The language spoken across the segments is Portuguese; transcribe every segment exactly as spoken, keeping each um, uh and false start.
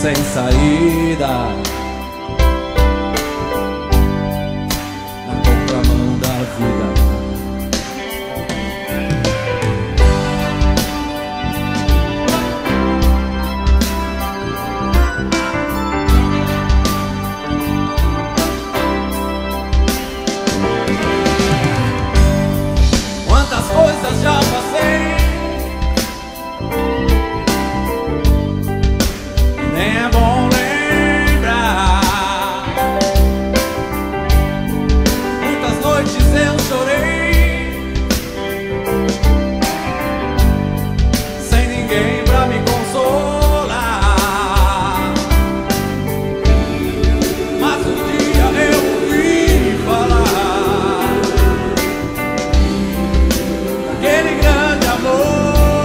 sem saída, na contramão da vida. Quantas coisas já passei, nem é bom lembrar. Muitas noites eu chorei, sem ninguém pra me consolar. Mas um dia eu ouvi falar daquele grande amor.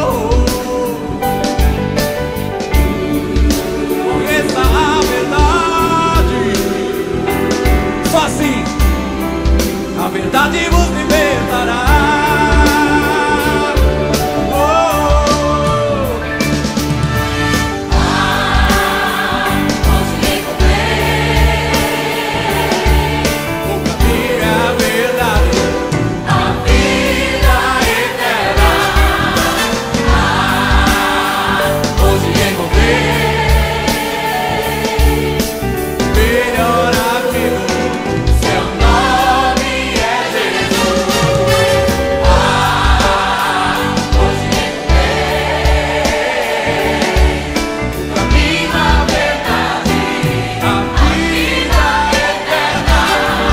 A verdade vos libertará. Oh, ah, onde encontrei o caminho é a verdade, a vida eterna. Ah, onde encontrei melhor amigo. seu nome é Jesus. Ah, onde encontrei o caminho, a verdade, A a vida eterna.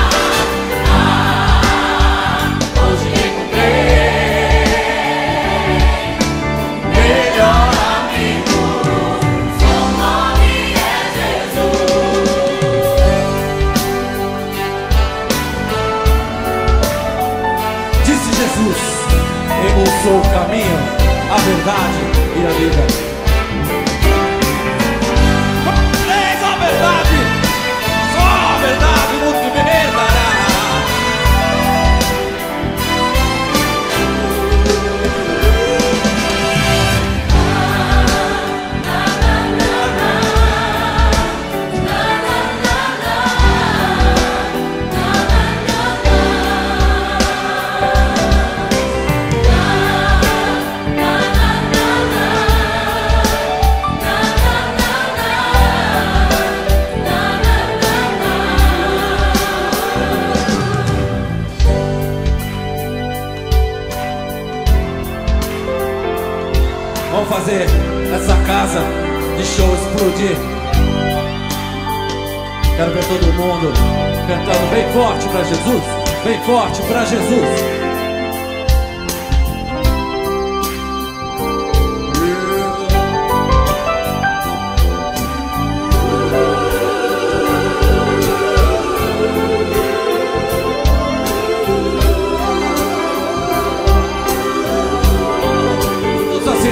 Ah, onde encontrei melhor amigo, seu nome é Jesus. Disse Jesus: eu sou o caminho, a verdade e a vida. Eis a verdade, só a verdade nos libertará. Vamos fazer essa casa de show explodir. Quero ver todo mundo cantando bem forte pra Jesus, bem forte pra Jesus. Todos assim.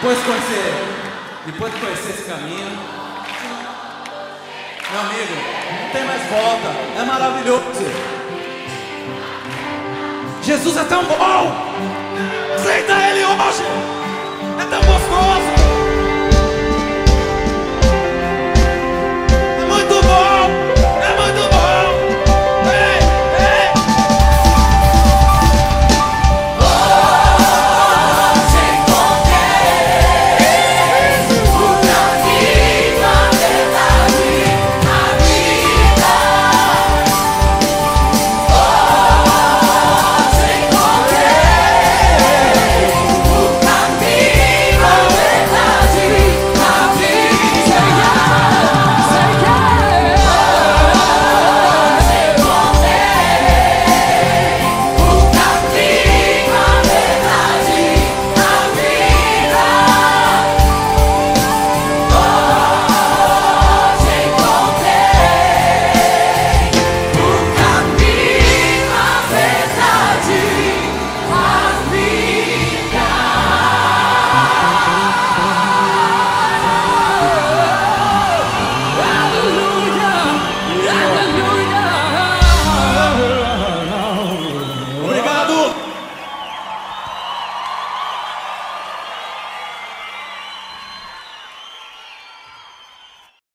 Depois de conhecer, depois de conhecer esse caminho, meu amigo, não tem mais volta. É maravilhoso. Jesus é tão bom. Aceita Ele hoje. É tão gostoso.